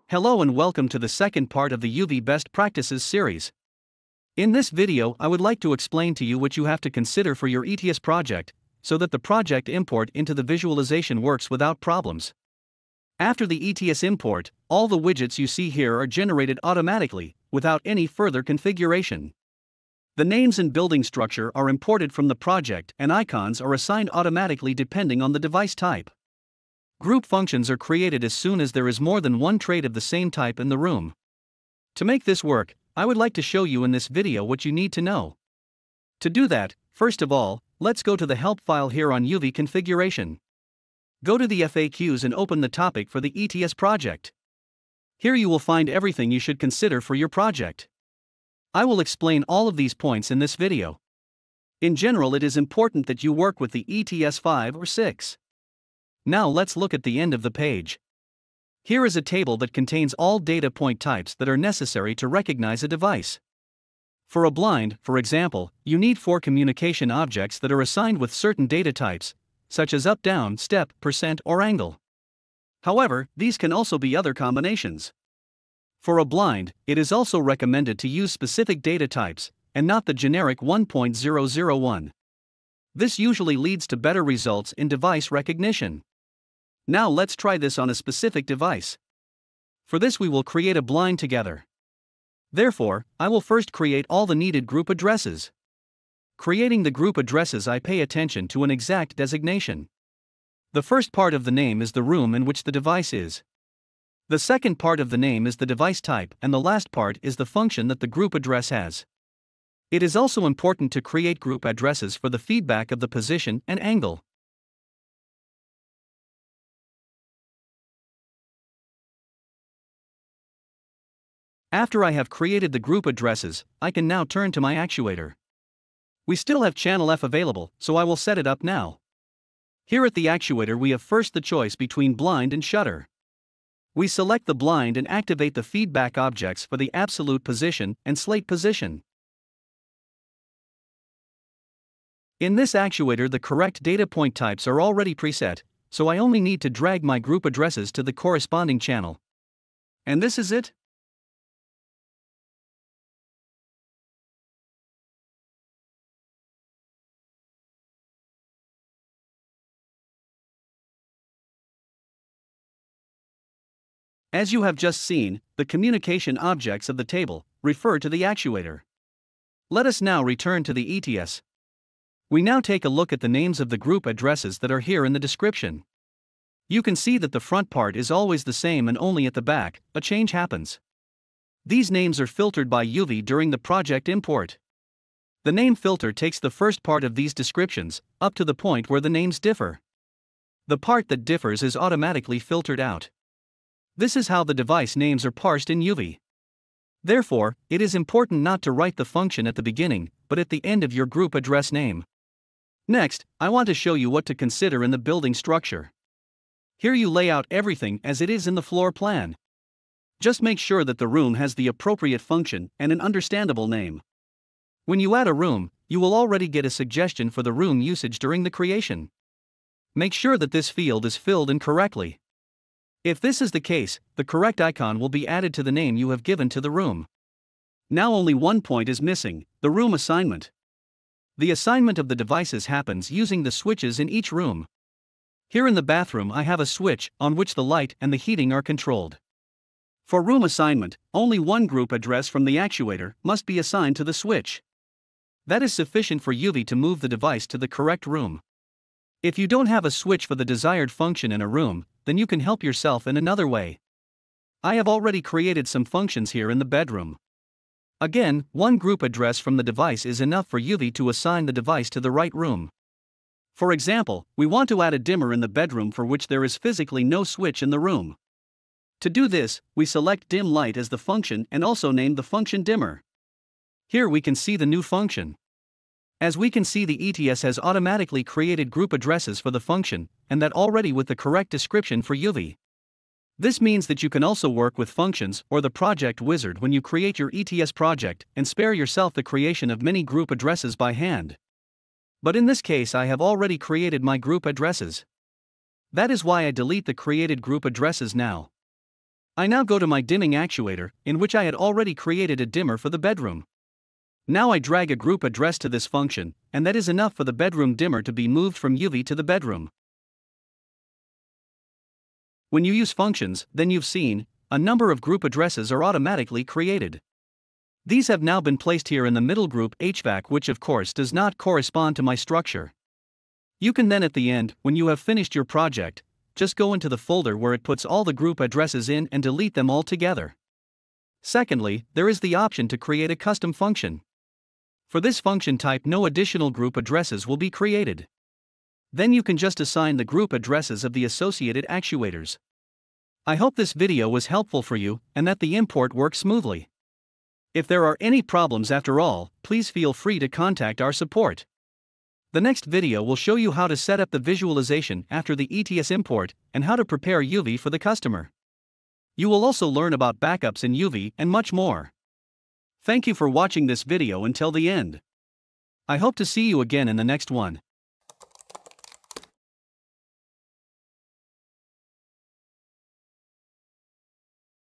Hello and welcome to the second part of the YOUVI Best Practices series. In this video, I would like to explain to you what you have to consider for your ETS project, so that the project import into the visualization works without problems. After the ETS import, all the widgets you see here are generated automatically, without any further configuration. The names and building structure are imported from the project and icons are assigned automatically depending on the device type. Group functions are created as soon as there is more than one trait of the same type in the room. To make this work, I would like to show you in this video what you need to know. To do that, first of all, let's go to the help file here on YOUVI configuration. Go to the FAQs and open the topic for the ETS project. Here you will find everything you should consider for your project. I will explain all of these points in this video. In general, it is important that you work with the ETS 5 or 6. Now let's look at the end of the page. Here is a table that contains all data point types that are necessary to recognize a device. For a blind, for example, you need 4 communication objects that are assigned with certain data types, such as up, down, step, percent, or angle. However, these can also be other combinations. For a blind, it is also recommended to use specific data types, and not the generic 1.001. This usually leads to better results in device recognition. Now let's try this on a specific device. For this we will create a blind together. Therefore, I will first create all the needed group addresses. Creating the group addresses, I pay attention to an exact designation. The first part of the name is the room in which the device is. The second part of the name is the device type, and the last part is the function that the group address has. It is also important to create group addresses for the feedback of the position and angle. After I have created the group addresses, I can now turn to my actuator. We still have channel F available, so I will set it up now. Here at the actuator we have first the choice between blind and shutter. We select the blind and activate the feedback objects for the absolute position and slate position. In this actuator the correct data point types are already preset, so I only need to drag my group addresses to the corresponding channel. And this is it. As you have just seen, the communication objects of the table refer to the actuator. Let us now return to the ETS. We now take a look at the names of the group addresses that are here in the description. You can see that the front part is always the same and only at the back a change happens. These names are filtered by YOUVI during the project import. The name filter takes the first part of these descriptions, up to the point where the names differ. The part that differs is automatically filtered out. This is how the device names are parsed in YOUVI. Therefore, it is important not to write the function at the beginning, but at the end of your group address name. Next, I want to show you what to consider in the building structure. Here you lay out everything as it is in the floor plan. Just make sure that the room has the appropriate function and an understandable name. When you add a room, you will already get a suggestion for the room usage during the creation. Make sure that this field is filled in correctly. If this is the case, the correct icon will be added to the name you have given to the room. Now only one point is missing, the room assignment. The assignment of the devices happens using the switches in each room. Here in the bathroom I have a switch on which the light and the heating are controlled. For room assignment, only one group address from the actuator must be assigned to the switch. That is sufficient for YOUVI to move the device to the correct room. If you don't have a switch for the desired function in a room, then you can help yourself in another way. I have already created some functions here in the bedroom. Again, one group address from the device is enough for YOUVI to assign the device to the right room. For example, we want to add a dimmer in the bedroom for which there is physically no switch in the room. To do this, we select dim light as the function and also name the function dimmer. Here we can see the new function. As we can see, the ETS has automatically created group addresses for the function, and that already with the correct description for YOUVI. This means that you can also work with functions or the project wizard when you create your ETS project and spare yourself the creation of many group addresses by hand. But in this case I have already created my group addresses. That is why I delete the created group addresses now. I now go to my dimming actuator, in which I had already created a dimmer for the bedroom. Now I drag a group address to this function, and that is enough for the bedroom dimmer to be moved from YOUVI to the bedroom. When you use functions, then you've seen, a number of group addresses are automatically created. These have now been placed here in the middle group HVAC, which of course does not correspond to my structure. You can then at the end, when you have finished your project, just go into the folder where it puts all the group addresses in and delete them all together. Secondly, there is the option to create a custom function. For this function type, no additional group addresses will be created. Then you can just assign the group addresses of the associated actuators. I hope this video was helpful for you and that the import works smoothly. If there are any problems after all, please feel free to contact our support. The next video will show you how to set up the visualization after the ETS import and how to prepare YOUVI for the customer. You will also learn about backups in YOUVI and much more. Thank you for watching this video until the end. I hope to see you again in the next one.